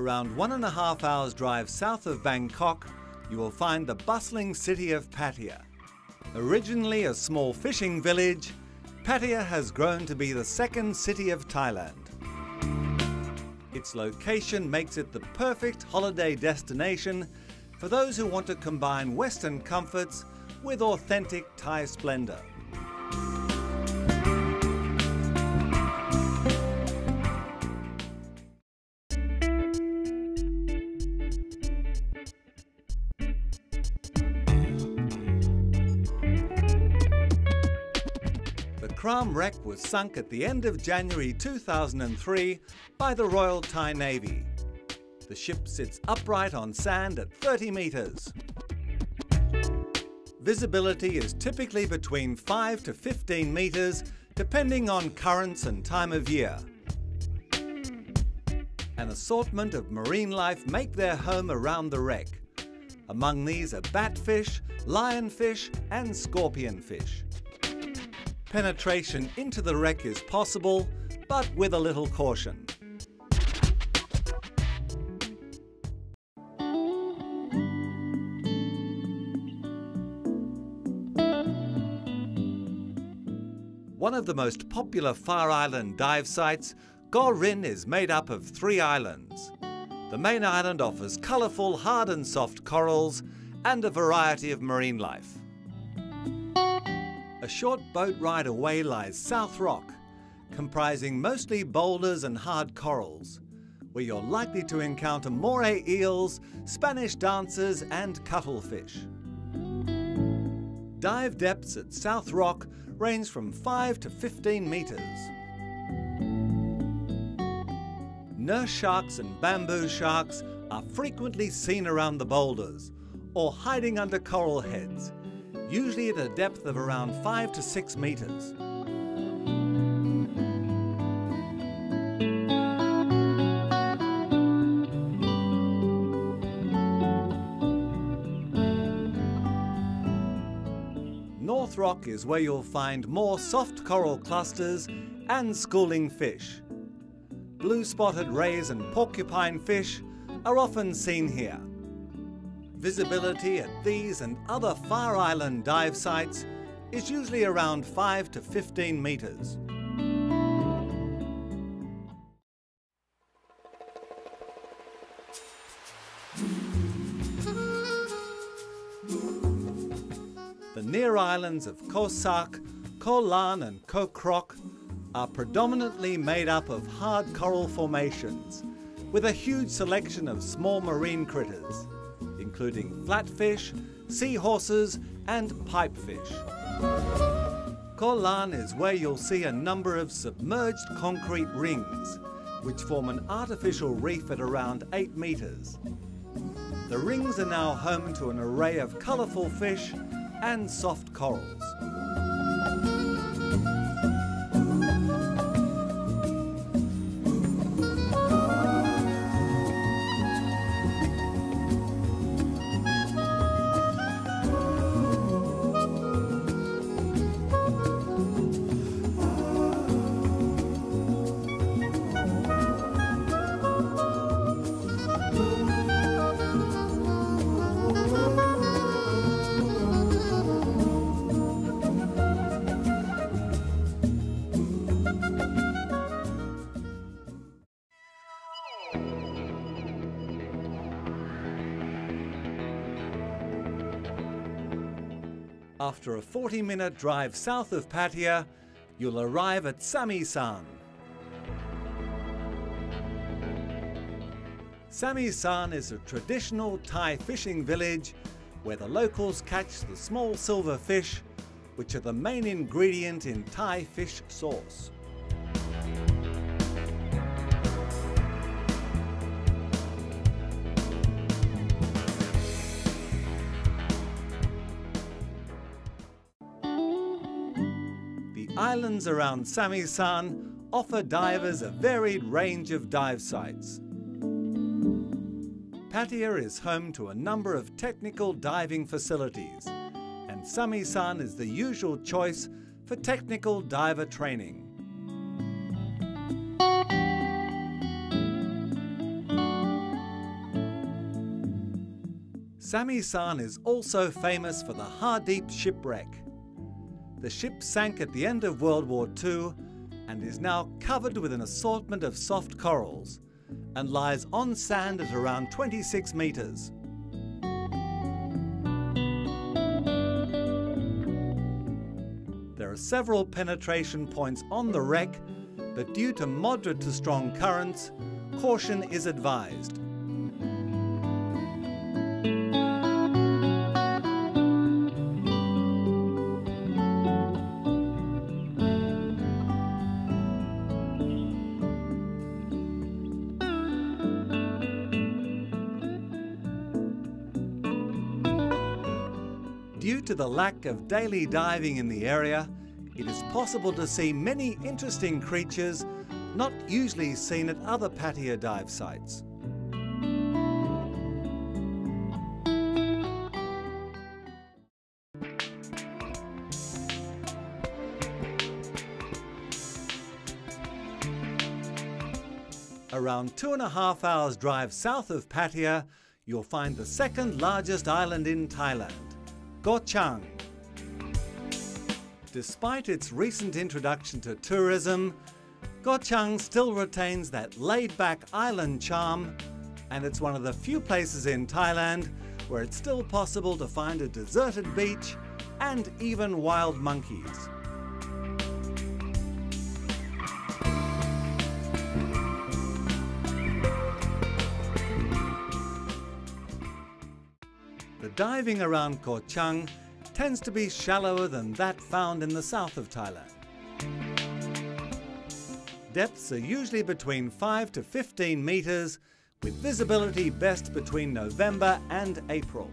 Around 1.5 hours drive south of Bangkok, you will find the bustling city of Pattaya. Originally a small fishing village, Pattaya has grown to be the second city of Thailand. Its location makes it the perfect holiday destination for those who want to combine Western comforts with authentic Thai splendor. The Kram wreck was sunk at the end of January 2003 by the Royal Thai Navy. The ship sits upright on sand at 30 meters. Visibility is typically between 5 to 15 meters, depending on currents and time of year. An assortment of marine life make their home around the wreck. Among these are batfish, lionfish and scorpionfish. Penetration into the wreck is possible, but with a little caution. One of the most popular Far Island dive sites, Koh Chang, is made up of 3 islands. The main island offers colourful hard and soft corals and a variety of marine life. A short boat ride away lies South Rock, comprising mostly boulders and hard corals, where you're likely to encounter moray eels, Spanish dancers and cuttlefish. Dive depths at South Rock range from 5 to 15 meters. Nurse sharks and bamboo sharks are frequently seen around the boulders or hiding under coral heads, usually at a depth of around 5 to 6 meters. North Rock is where you'll find more soft coral clusters and schooling fish. Blue-spotted rays and porcupine fish are often seen here. Visibility at these and other Far Island dive sites is usually around 5 to 15 meters. The near islands of Koh Chang, Koh Lan and Koh Chang are predominantly made up of hard coral formations, with a huge selection of small marine critters, including flatfish, seahorses and pipefish. Koh Lan is where you'll see a number of submerged concrete rings, which form an artificial reef at around 8 meters. The rings are now home to an array of colourful fish and soft corals. After a 40-minute drive south of Pattaya, you'll arrive at Samae. Samae is a traditional Thai fishing village where the locals catch the small silver fish, which are the main ingredient in Thai fish sauce. Islands around Samae offer divers a varied range of dive sites. Pattaya is home to a number of technical diving facilities, and Samae is the usual choice for technical diver training. Samae-san is also famous for the Hardeep shipwreck. The ship sank at the end of World War II and is now covered with an assortment of soft corals and lies on sand at around 26 metres. There are several penetration points on the wreck, but due to moderate to strong currents, caution is advised. Due to the lack of daily diving in the area, it is possible to see many interesting creatures not usually seen at other Pattaya dive sites. Around 2.5 hours drive south of Pattaya, you'll find the second largest island in Thailand, Koh Chang. Despite its recent introduction to tourism, Koh Chang still retains that laid-back island charm, and it's one of the few places in Thailand where it's still possible to find a deserted beach and even wild monkeys. The diving around Koh Chang tends to be shallower than that found in the south of Thailand. Depths are usually between 5 to 15 metres, with visibility best between November and April.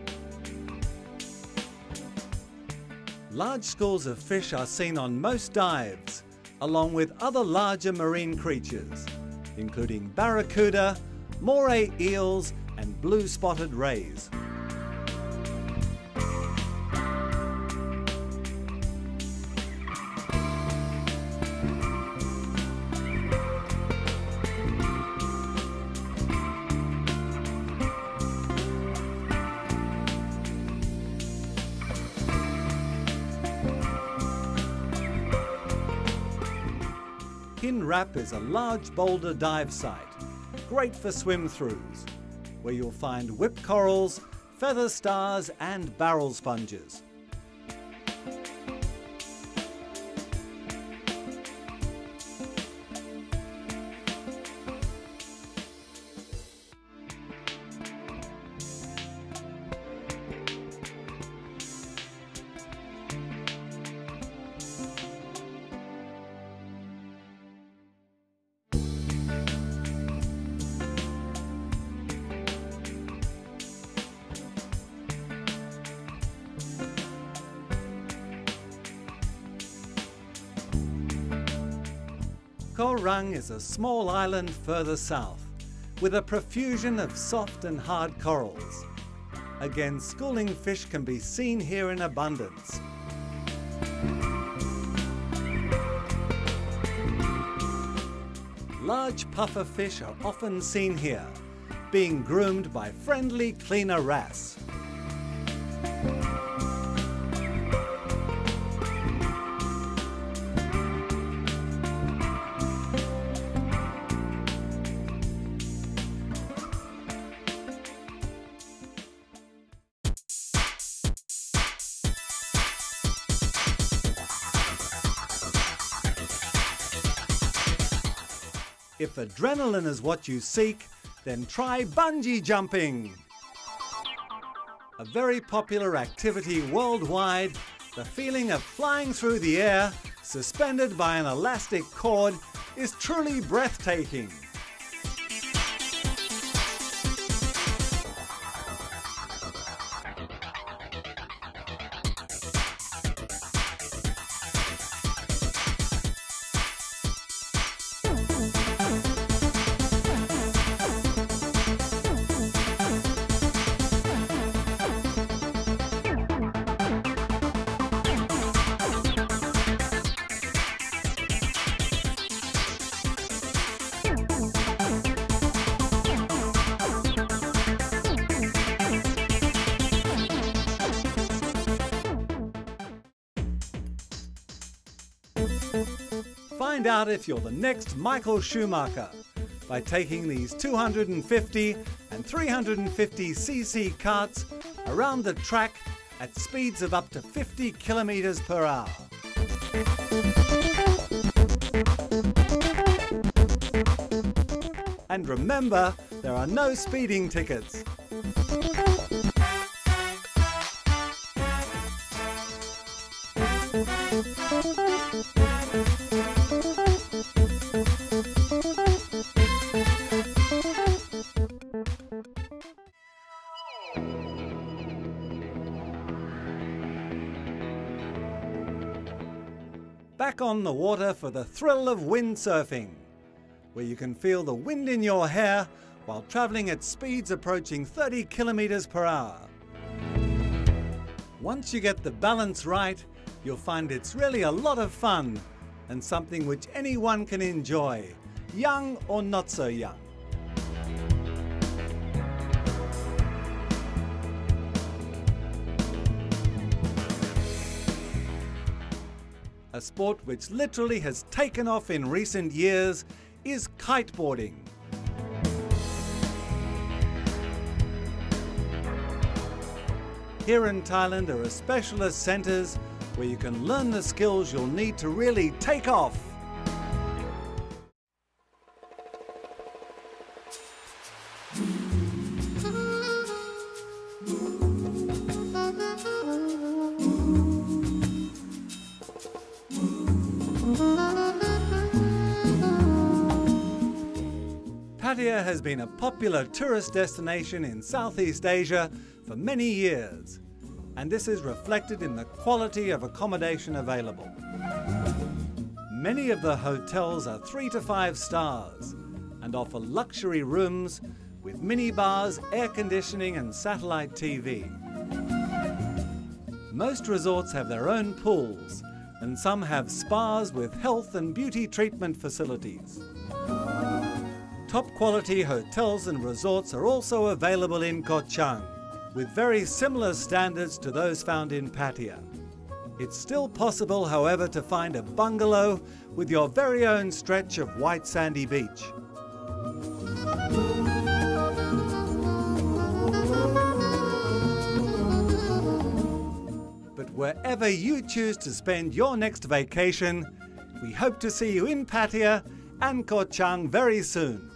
Large schools of fish are seen on most dives, along with other larger marine creatures, including barracuda, moray eels and blue-spotted rays. Hin Rap is a large boulder dive site, great for swim-throughs, where you'll find whip corals, feather stars and barrel sponges. Koh Chang is a small island further south, with a profusion of soft and hard corals. Again, schooling fish can be seen here in abundance. Large puffer fish are often seen here, being groomed by friendly cleaner wrasse. If adrenaline is what you seek, then try bungee jumping. A very popular activity worldwide, the feeling of flying through the air, suspended by an elastic cord, is truly breathtaking. Find out if you're the next Michael Schumacher by taking these 250 and 350cc carts around the track at speeds of up to 50 kilometers per hour. And remember, there are no speeding tickets. Back on the water for the thrill of windsurfing, where you can feel the wind in your hair while traveling at speeds approaching 30 kilometers per hour. Once you get the balance right, you'll find it's really a lot of fun and something which anyone can enjoy, young or not so young. A sport which literally has taken off in recent years is kiteboarding. Here in Thailand there are specialist centres where you can learn the skills you'll need to really take off. Pattaya has been a popular tourist destination in Southeast Asia for many years, and this is reflected in the quality of accommodation available. Many of the hotels are 3 to 5 stars and offer luxury rooms with minibars, air conditioning and satellite TV. Most resorts have their own pools, and some have spas with health and beauty treatment facilities. Top quality hotels and resorts are also available in Koh Chang, with very similar standards to those found in Pattaya. It's still possible, however, to find a bungalow with your very own stretch of white sandy beach. But wherever you choose to spend your next vacation, we hope to see you in Pattaya and Koh Chang very soon.